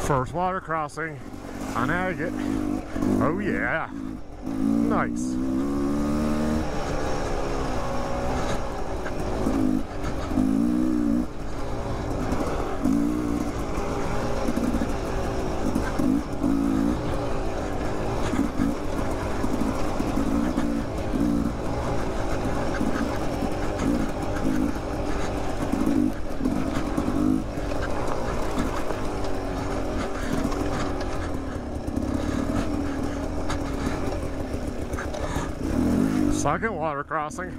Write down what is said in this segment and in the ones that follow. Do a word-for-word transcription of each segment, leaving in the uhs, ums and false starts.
First water crossing on Agate. Oh yeah. Nice. Second water crossing.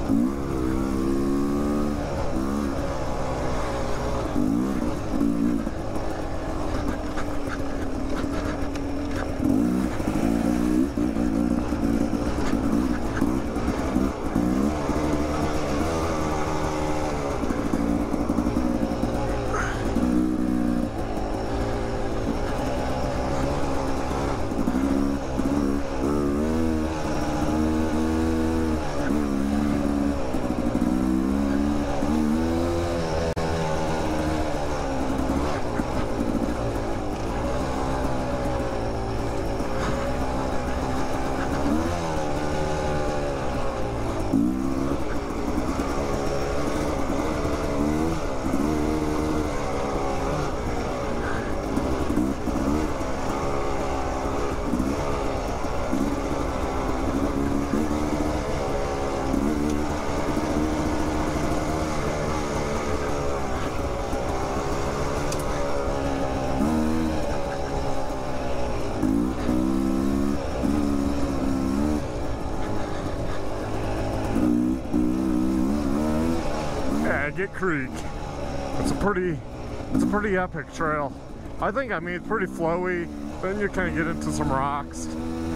Agate Creek. It's a pretty, it's a pretty epic trail. I think, I mean, it's pretty flowy. Then you kind of get into some rocks.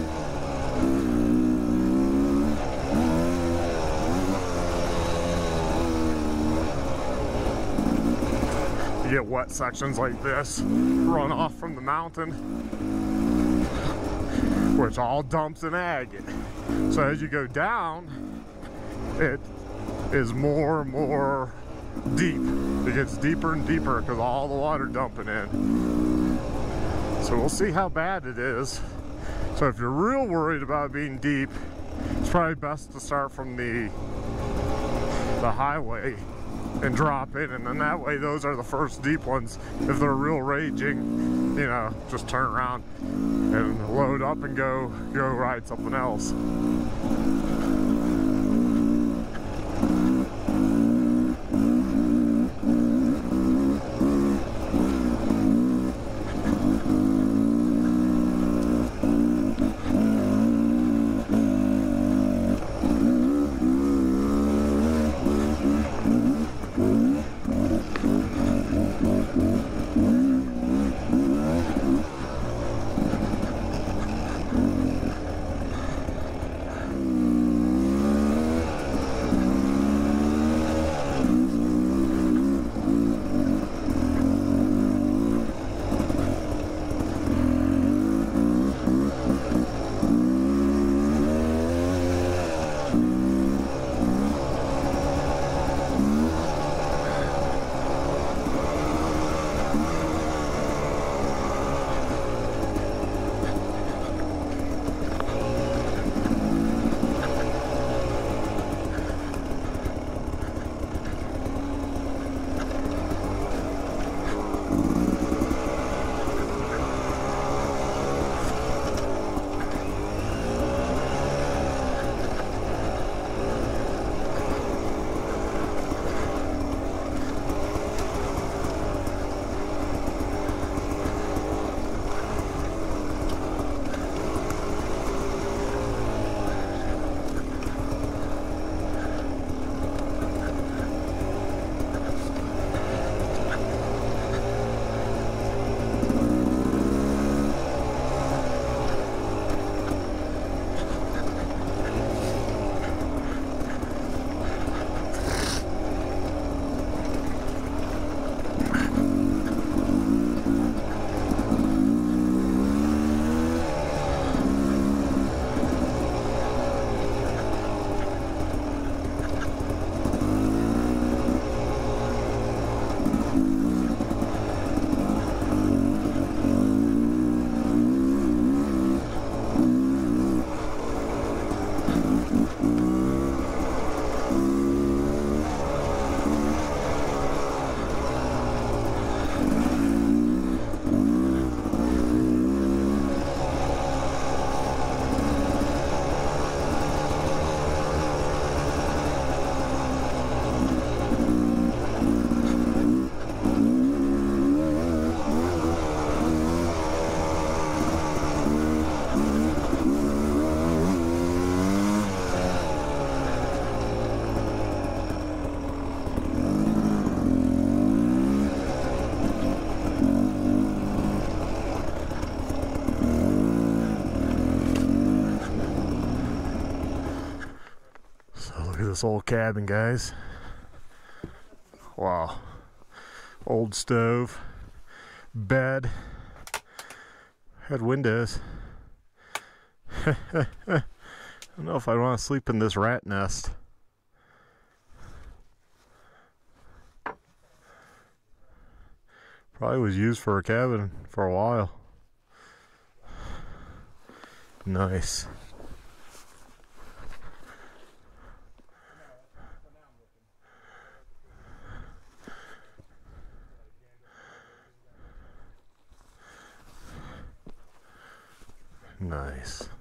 You get wet sections like this, run off from the mountain, which all dumps in agate. So as you go down, it is more and more deep. It gets deeper and deeper because all the water dumping in. So we'll see how bad it is. So if you're real worried about being deep, it's probably best to start from the the highway and drop in, and then that way those are the first deep ones. If they're real raging, you know, just turn around and load up and go go ride something else. this old cabin, guys. Wow. Old stove, bed, had windows. I don't know if I want to sleep in this rat nest. Probably was used for a cabin for a while. Nice. Nice.